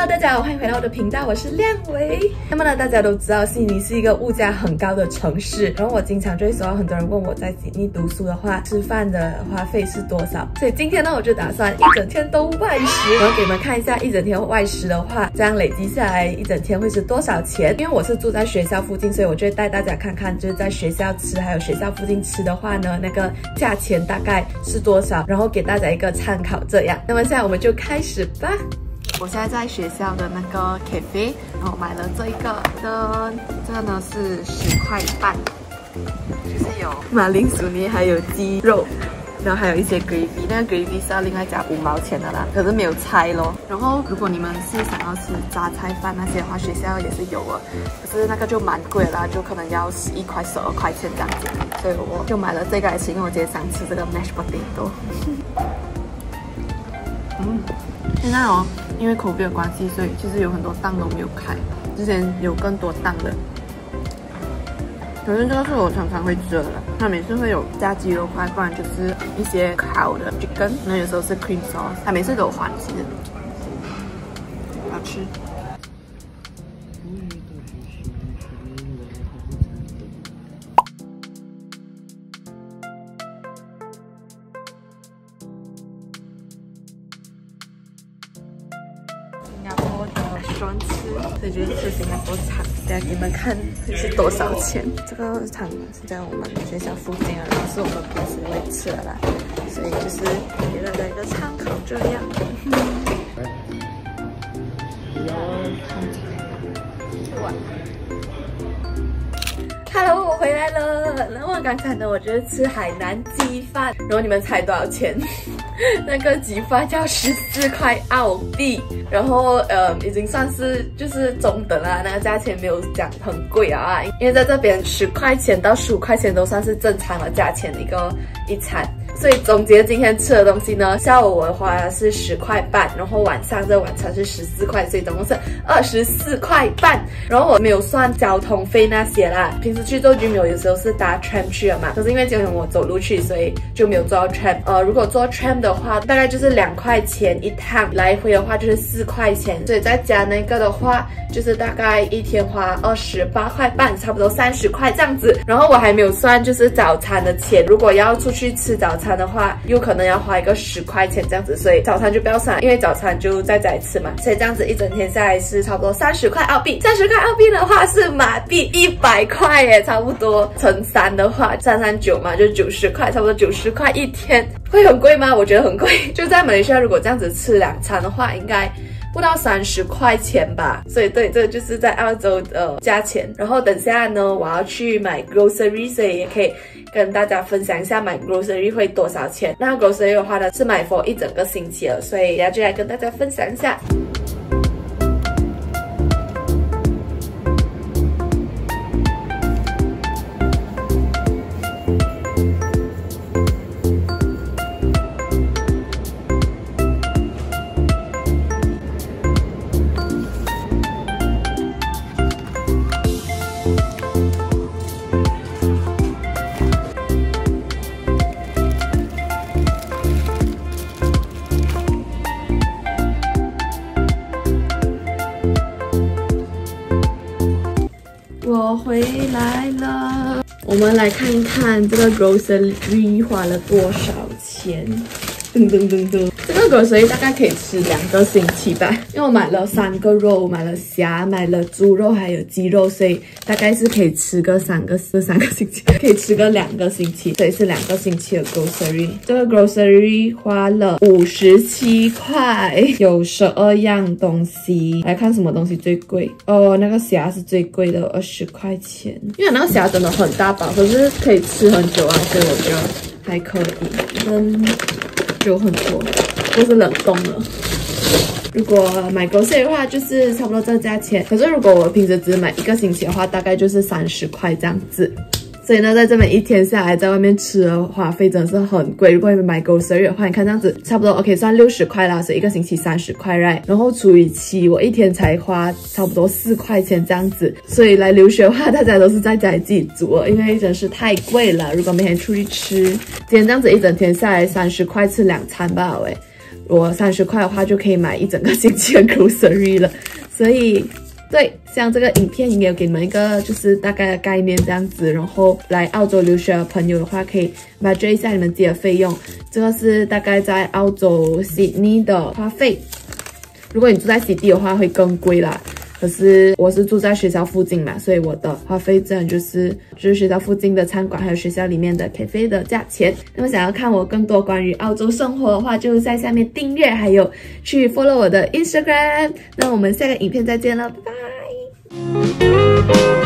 Hello， 大家好，欢迎回到我的频道，我是亮维。那么呢，大家都知道悉尼是一个物价很高的城市，然后我经常就会收到很多人问我在悉尼读书的话，吃饭的花费是多少。所以今天呢，我就打算一整天都外食，然后给你们看一下一整天外食的话，这样累积下来一整天会是多少钱。因为我是住在学校附近，所以我就会带大家看看，就是在学校吃还有学校附近吃的话呢，那个价钱大概是多少，然后给大家一个参考这样。那么现在我们就开始吧。我现在在学校的那个 cafe， 然后买了这一个的，这个呢是10块半，就是有马铃薯泥，还有鸡肉，然后还有一些 gravy， 那个 gravy 是要另外加5毛钱的啦，可是没有菜咯。然后如果你们是想要吃榨菜饭那些的话，学校也是有啊，可是那个就蛮贵啦，就可能要11块、12块钱这样子，所以我就买了这个来吃，因为我今天想吃这个 mashed potato。现在哦，因为 COVID 的关系，所以其实有很多档都没有开。之前有更多档的，可是这个是我常常会吃的，它每次会有加鸡肉块，不然就是一些烤的 chicken， 那有时候是 cream sauce， 它每次都有换其实好吃。喜欢吃，所以就是吃新加坡餐。等下给你们看是多少钱。这个餐是在我们学校附近啊，然后是我们平时会吃的啦，所以就是给大家一个参考这样。Hello， 我回来了。然后刚才呢，我就是吃海南鸡饭，然后你们猜多少钱？那个鸡饭要14块澳币，然后已经算是就是中等啦，那个价钱没有讲很贵啊，因为在这边10块钱到15块钱都算是正常的价钱的一餐。所以总结今天吃的东西呢，下午我花的是10块半，然后晚上这晚餐是14块，所以总共是24块半。然后我没有算交通费那些啦，平时去做 gym 有时候是搭 tram 去的嘛，可是因为今天我走路去，所以就没有坐到 tram。如果坐 tram 的话，大概就是2块钱一趟，来回的话就是4块钱，所以再加那个的话，就是大概一天花28块半，差不多30块这样子。然后我还没有算就是早餐的钱，如果要出去吃早餐的话，有可能要花一个10块钱这样子，所以早餐就不要算，因为早餐就在家里吃嘛，所以这样子一整天下来是差不多30块澳币。30块澳币的话是马币100块耶，差不多乘3的话339嘛，就90块，差不多90块一天。会很贵吗？我觉得很贵。就在马来西亚，如果这样子吃2餐的话，应该不到30块钱吧，所以对，这就是在澳洲的价钱。然后等下呢，我要去买 grocery， 所以也可以跟大家分享一下买 grocery 会多少钱。那 grocery 的话呢，是买 for 一整个星期了，所以等下就来跟大家分享一下。我回来了，我们来看一看这个 grocery 花了多少钱。噔噔噔噔，这个 grocery 大概可以吃2个星期吧，因为我买了3个肉，买了虾，买了猪肉，还有鸡肉，所以大概是可以吃个3个星期，可以吃个2个星期，所以是2个星期的 grocery。这个 grocery 花了57块，有12样东西。来看什么东西最贵哦，那个虾是最贵的，20块钱，因为那个虾真的很大包，可是可以吃很久啊，所以我觉得还可以。就很多都是冷冻的。如果买 grocery 的话，就是差不多这个价钱。可是如果我平时只买1个星期的话，大概就是30块这样子。所以呢，在这边一天下来，在外面吃的花费真的是很贵。如果你买 grocery 的话，你看这样子，差不多 OK 算60块啦，所以1个星期30块 right， 然后除以7，我一天才花差不多4块钱这样子。所以来留学的话，大家都是在家里自己煮了，因为真是太贵了。如果每天出去吃，今天这样子一整天下来30块吃2餐吧喂。 我30块的话就可以买一整个星期的 grocery 了。所以对，像这个影片也有给你们一个就是大概的概念这样子，然后来澳洲留学的朋友的话，可以 budget 一下你们自己的费用。这个是大概在澳洲 Sydney 的花费，如果你住在 Sydney 的话会更贵啦。可是我是住在学校附近嘛，所以我的花费自然就是学校附近的餐馆还有学校里面的 cafe 的价钱。那么想要看我更多关于澳洲生活的话，就在下面订阅，还有去 follow 我的 Instagram。那我们下个影片再见了，拜拜。